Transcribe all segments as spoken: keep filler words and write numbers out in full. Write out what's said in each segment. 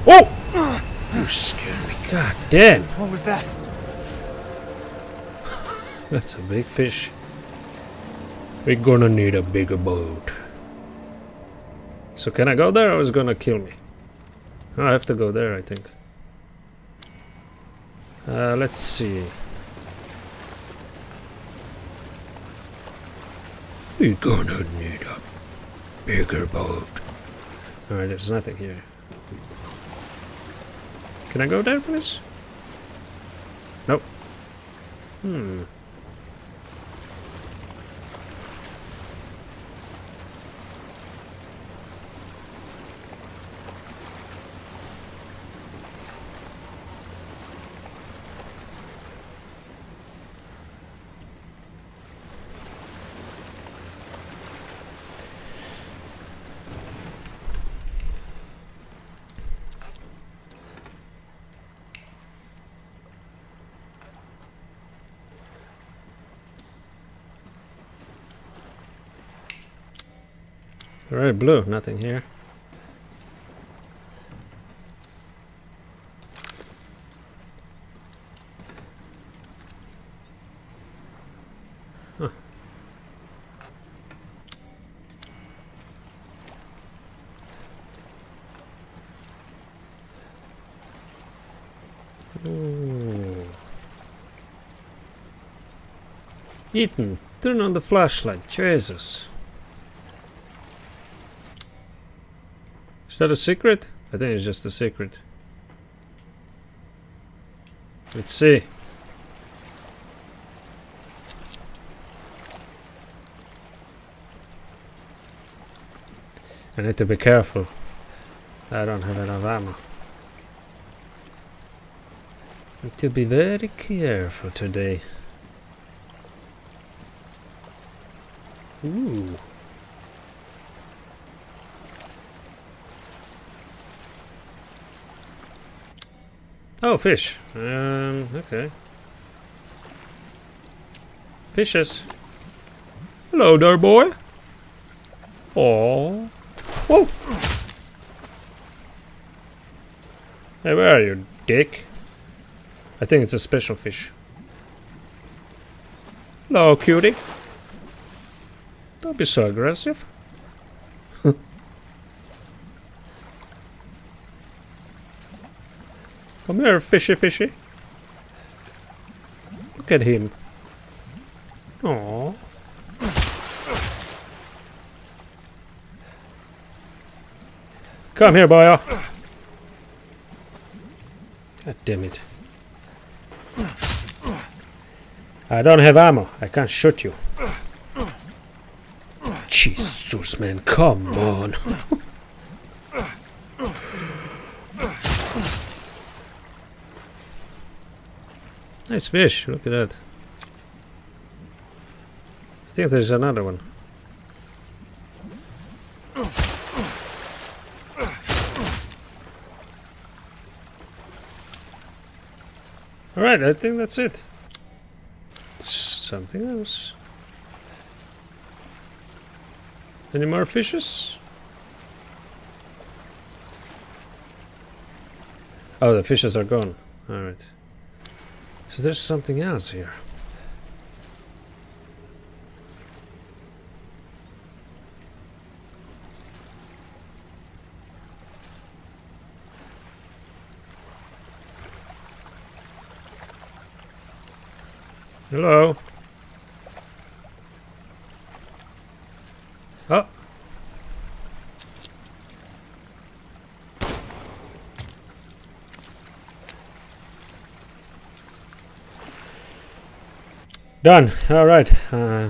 Oh! You scared me. God damn. What was that? That's a big fish. We're gonna need a bigger boat. So can I go there or is it gonna kill me? Oh, I have to go there, I think. Uh, let's see. We're gonna need a bigger boat. Alright, there's nothing here. Can I go there, please? Nope. Hmm. Alright, blue, nothing here. Huh. Ooh. Ethan, turn on the flashlight, Jesus. Is that a secret? I think it's just a secret. Let's see. I need to be careful. I don't have enough ammo. Need to be very careful today. Ooh. Oh, fish. Um, okay. Fishes. Hello there, boy. Oh. Whoa. Hey, where are you, dick? I think it's a special fish. Hello, cutie. Don't be so aggressive. Come here, fishy fishy. Look at him. Aww. Come here, boy. God damn it. I don't have ammo. I can't shoot you. Jesus, man. Come on. Nice fish, look at that. I think there's another one. Alright, I think that's it. Something else. Any more fishes? Oh, the fishes are gone. Alright. So there's something else here. Hello. Oh. Done. All right. Uh,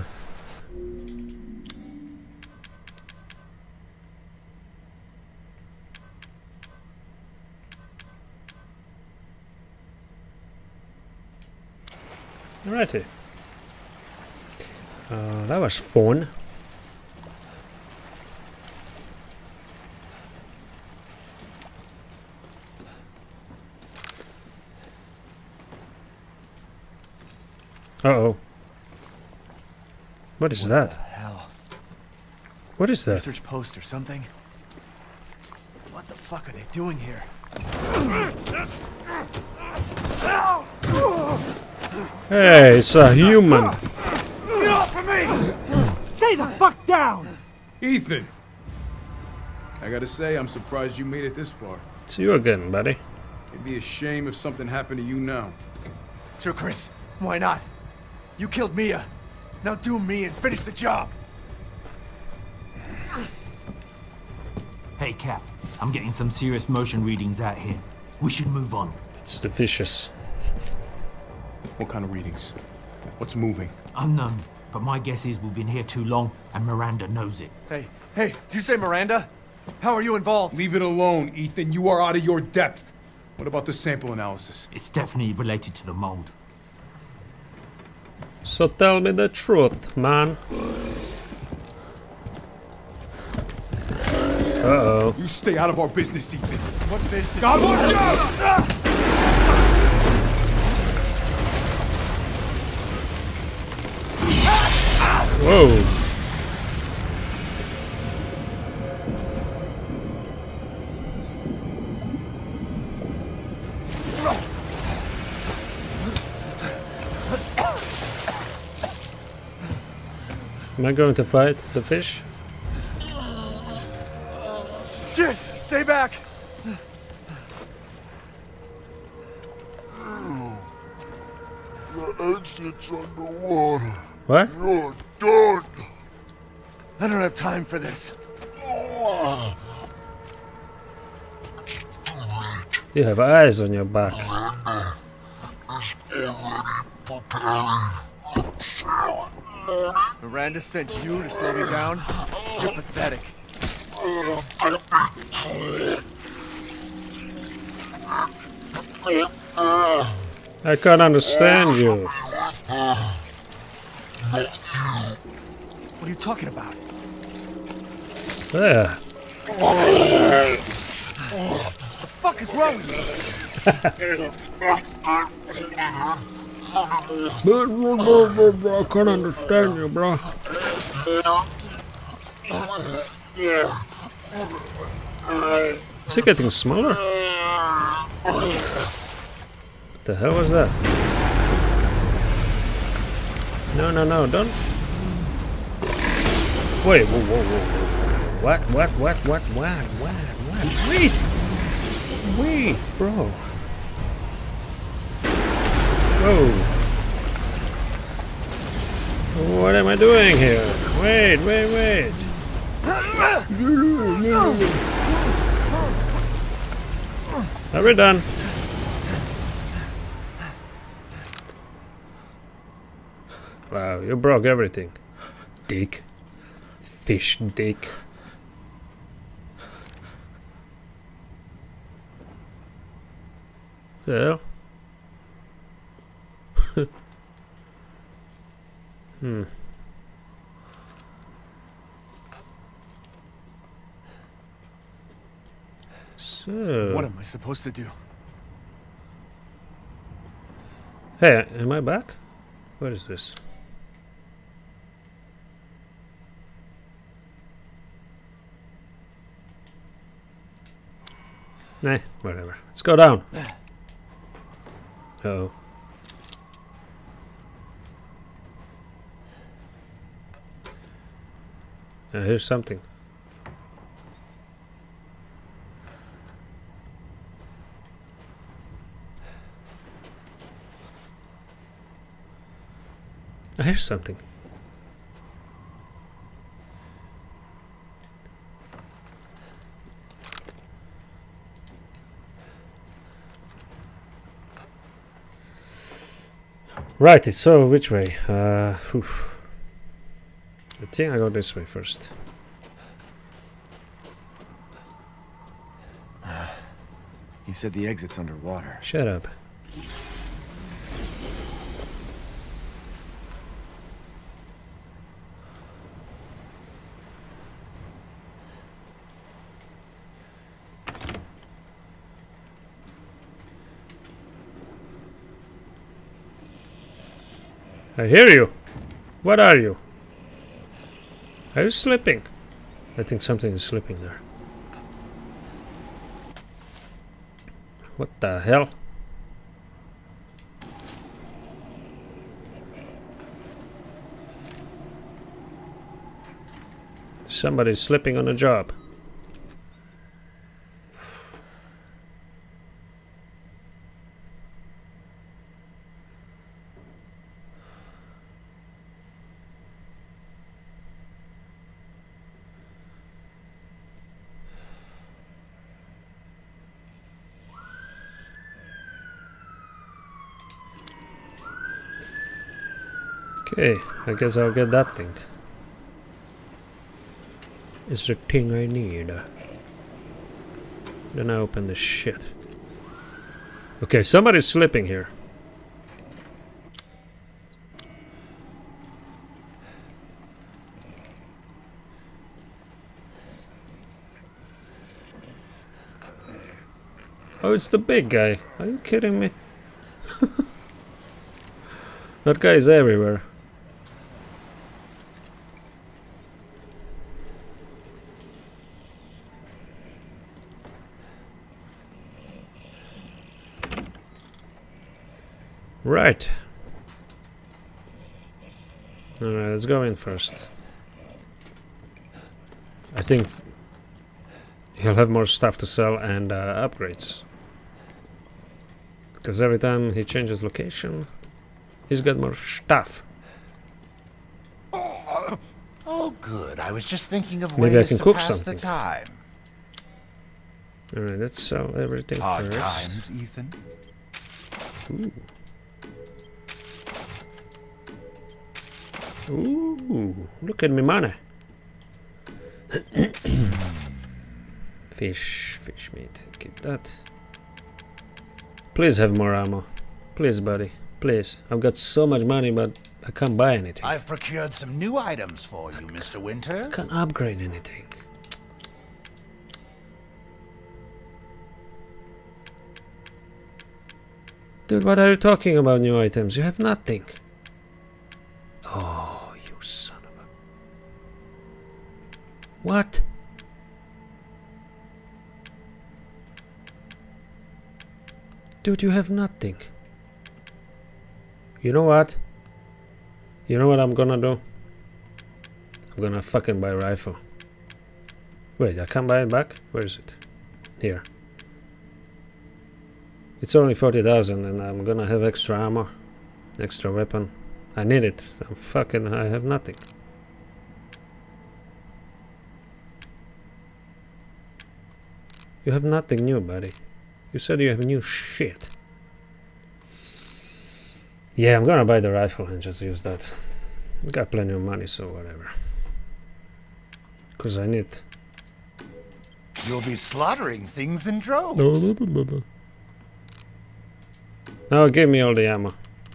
Alrighty. Uh, that was fun. Uh oh. What is what that? The hell? What is that? Research post or something? What What the fuck are they doing here? Hey, it's a human. Get off of me! Stay the fuck down! Ethan! I gotta say, I'm surprised you made it this far. It's you again, buddy. It'd be a shame if something happened to you now. Sure, Chris. Why not? You killed Mia. Now do me and finish the job. Hey, Cap. I'm getting some serious motion readings out here. We should move on. It's the fishes. What kind of readings? What's moving? Unknown, but my guess is we've been here too long, and Miranda knows it. Hey, hey, did you say Miranda? How are you involved? Leave it alone, Ethan. You are out of your depth. What about the sample analysis? It's definitely related to the mold. So tell me the truth, man. Uh-oh. You stay out of our business, Ethan. What business? God, watch out! Whoa. Am I going to fight the fish? Shit! Stay back! The exit's underwater. What? You're done. I don't have time for this. You have eyes on your back. Miranda sent you to slow me down? You're pathetic. I can't understand you. What are you talking about? There. What the fuck is wrong with you? I can't understand you, bro. Is he getting smaller? What the hell was that? No, no, no, don't. Wait, whoa, whoa, whoa, whoa. What, what, what, what, what, what, what? Wait! Wait, bro. Whoa. What am I doing here? Wait, wait, wait. Are we done? Wow, you broke everything. Dick. Fish dick. The hell? Hmm. So. What am I supposed to do? Hey, am I back? What is this? Nah, whatever. Let's go down. Uh oh. Uh, here's something. Uh, here's something. Right, so which way? Uh, whew. I think I go this way first. He said the exit's underwater. Shut up. I hear you. What are you? Are you slipping? I think something is slipping there. What the hell? Somebody's slipping on a job. Okay, I guess I'll get that thing. It's the thing I need. Then I open this shit. Okay, somebody's slipping here. Oh, it's the big guy. Are you kidding me? That guy is everywhere. Right. Alright, let's go in first. I think he'll have more stuff to sell and uh, upgrades. Because every time he changes location, he's got more stuff. Oh, oh good. I was just thinking of Maybe I ways can to cook pass something. the time. Alright, let's sell everything Hard first. times, Ethan. Ooh. Ooh, look at me money. Fish, fish meat, keep that. Please have more ammo. Please, buddy, please. I've got so much money, but I can't buy anything. I've procured some new items for you, Mister Winters. I can't upgrade anything. Dude, what are you talking about new items? You have nothing. Oh, you son of a... What? Dude, you have nothing. You know what? You know what I'm gonna do? I'm gonna fucking buy a rifle. Wait, I can't buy it back? Where is it? Here. It's only forty thousand and I'm gonna have extra ammo. Extra weapon. I need it. I'm fucking... I have nothing. You have nothing new, buddy. You said you have new shit. Yeah, I'm gonna buy the rifle and just use that. I got plenty of money, so whatever. Because I need... You'll be slaughtering things in droves. Now give me all the ammo.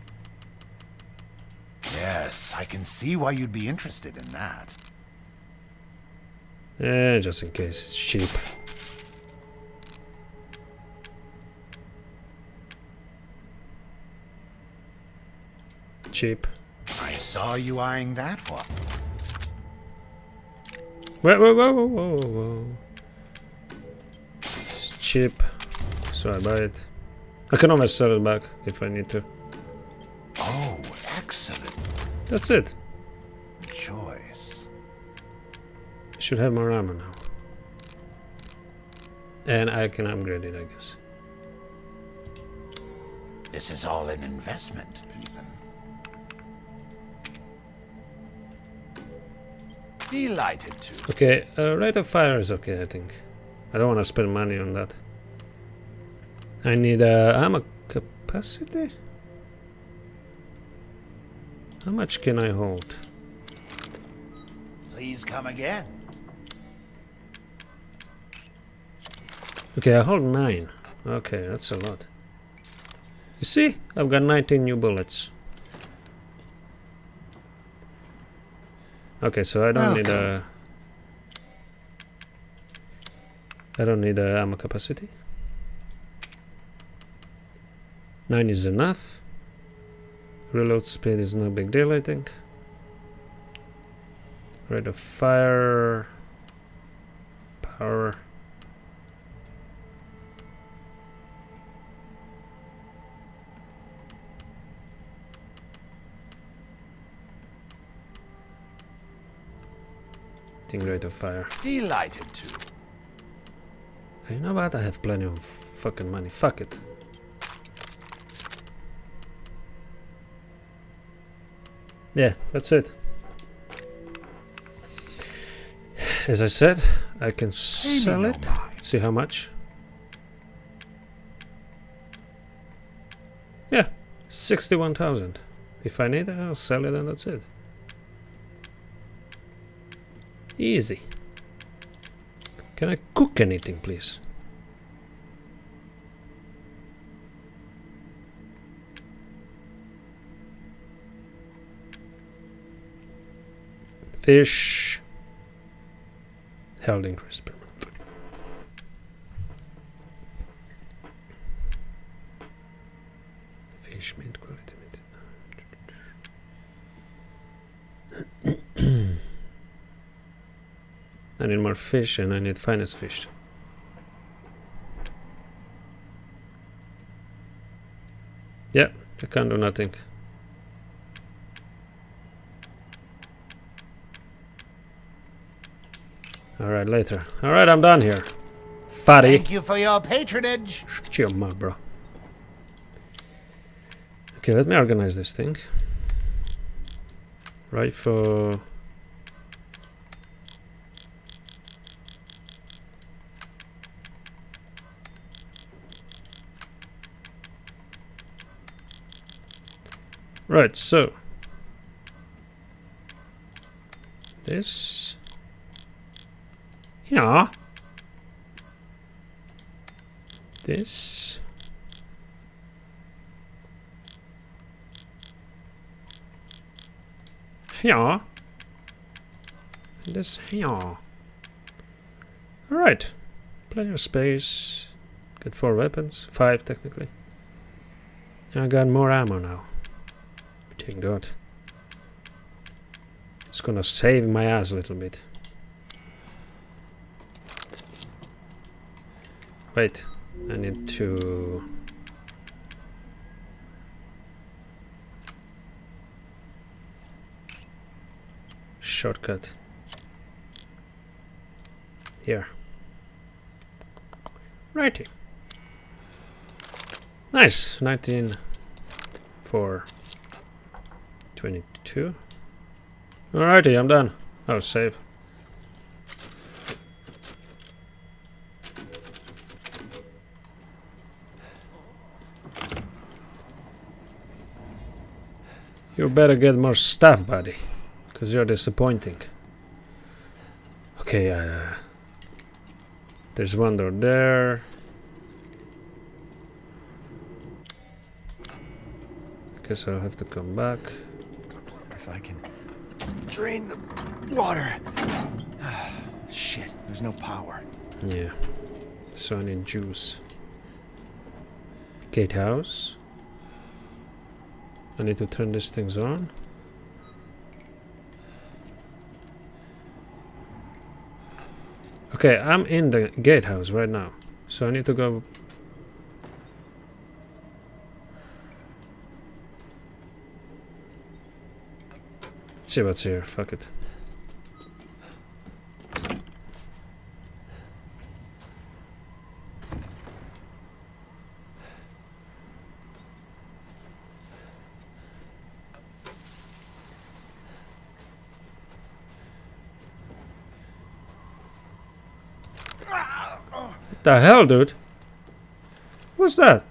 Yes, I can see why you'd be interested in that. Eh, just in case it's cheap. Cheap. I saw you eyeing that one. Whoa, whoa, whoa, whoa, whoa, whoa. It's cheap, so I buy it. I can always sell it back if I need to. Oh, excellent That's it. choice. I should have more ammo now. And I can upgrade it, I guess. This is all an investment, Ethan. Delighted to. Okay, uh, rate of fire is okay, I think. I don't want to spend money on that. I need uh, ammo capacity? How much can I hold? Please come again. Okay, I hold nine. Okay, that's a lot. You see? I've got nineteen new bullets. Okay, so I don't need a... I don't need a ammo capacity. nine is enough. Reload speed is no big deal, I think. Rate of fire... Power... Anything rate of fire. Delighted to. You know what? I have plenty of fucking money. Fuck it. Yeah, that's it. As I said, I can sell it. Let's see how much. Yeah, sixty-one thousand. If I need it, I'll sell it and that's it. Easy. Can I cook anything, please? Fish. Held increase per month. Fish meat quality meat. I need more fish and I need finest fish. Yeah, I can't do nothing. Alright, later. Alright, I'm done here. Fatty. Thank you for your patronage. Shut your mouth, bro. Okay, let me organize this thing. Rifle. Right, so this, yeah, this, yeah, and this, yeah. All right, plenty of space. Got four weapons, five technically. I got more ammo now. Thank God. It's gonna save my ass a little bit. Wait, I need to... Shortcut. Here. Righty. Nice, nineteen for twenty-two. Alrighty, I'm done. Oh, save. You better get more stuff, buddy, because you're disappointing. Okay, uh, there's one door there. Guess I'll have to come back. If I can drain the water. Shit, there's no power. Yeah, so I need juice. Gatehouse. I need to turn these things on. Okay, I'm in the gatehouse right now, so I need to go. Let's see what's here. Fuck it. What the hell, dude? What's that?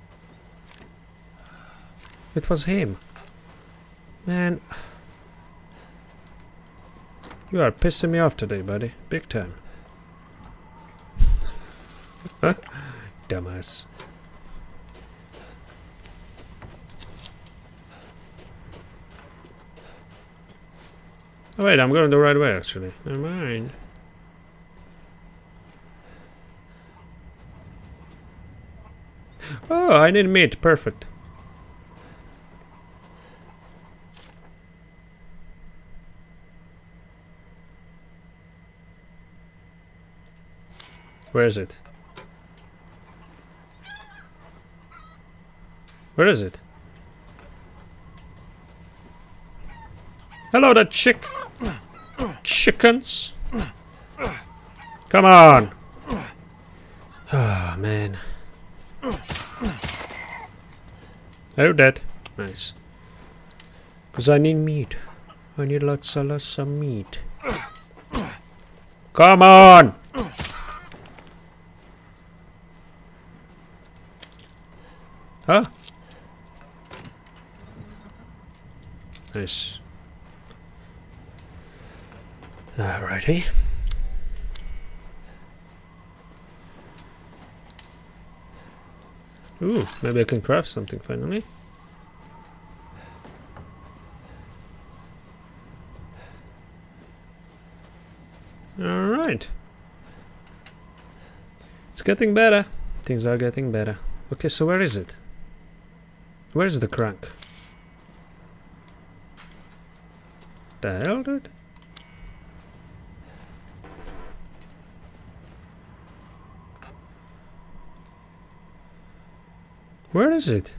It was him. Man. You are pissing me off today, buddy. Big time. Dumbass. Oh wait, I'm going the right way actually. Never mind. Oh, I need meat. Perfect. Where is it? Where is it? Hello, the chick... chickens. Come on! Ah, oh, man. Oh, dead. Nice. Because I need meat. I need lots and lots of meat. Come on! Huh? Nice. Alrighty. Ooh, maybe I can craft something finally. Alright. It's getting better. Things are getting better. Okay, so where is it? Where is the crank? The hell, dude? Where is it?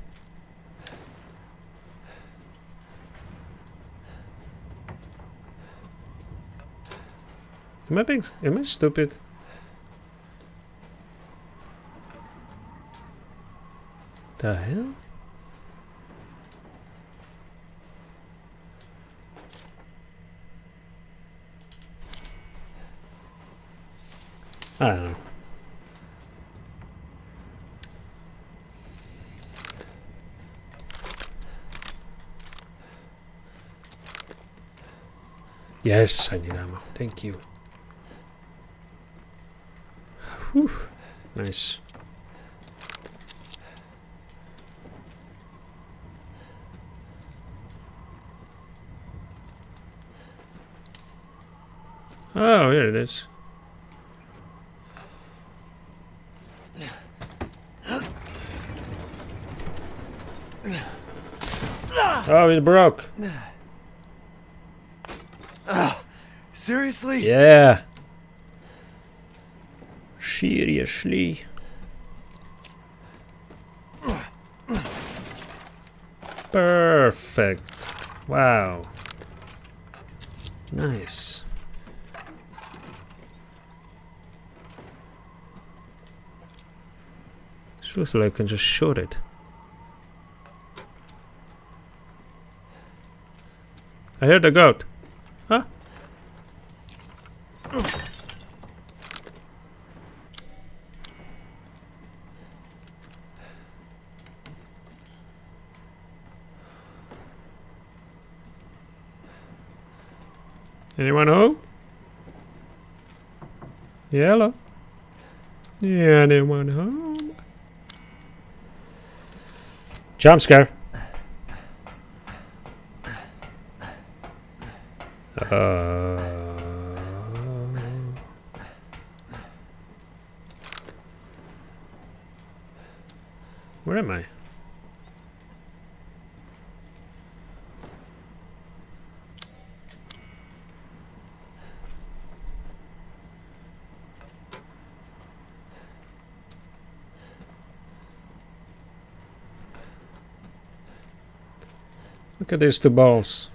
Am I being, am I stupid? The hell? I don't know. Yes, I need ammo. Thank you. Whew. Nice. Oh, here it is. Oh, it broke. Uh, seriously? Yeah. Seriously. Perfect. Wow. Nice. This looks like I can just shoot it. I heard the goat. Huh? Anyone home? Yeah, hello. Yeah, anyone home? Jump scare. Uh, where am I? Look at these two balls.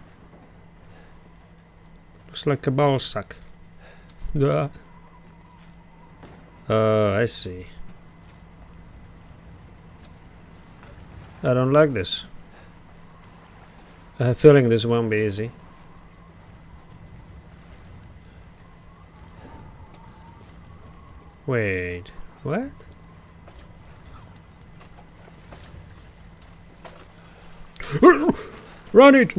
Looks like a ball sack. Uh, uh, I see. I don't like this. I have a feeling this won't be easy. Wait, what? Run it!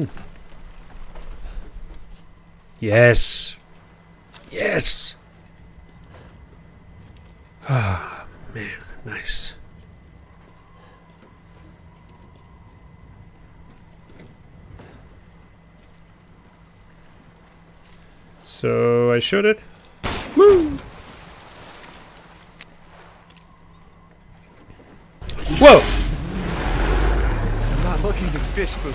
Yes. Yes. Ah, man, nice. So I shoot it. Woo! Whoa! I'm not looking to fish food.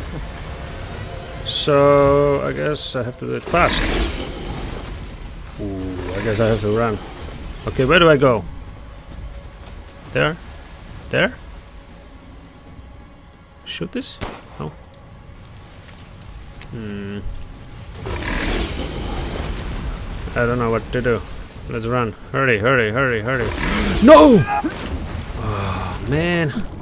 So I guess I have to do it fast. Ooh, I guess I have to run. Okay, where do I go? There? There? Shoot this? No. Hmm. I don't know what to do. Let's run. Hurry, hurry, hurry, hurry. No! Oh, man.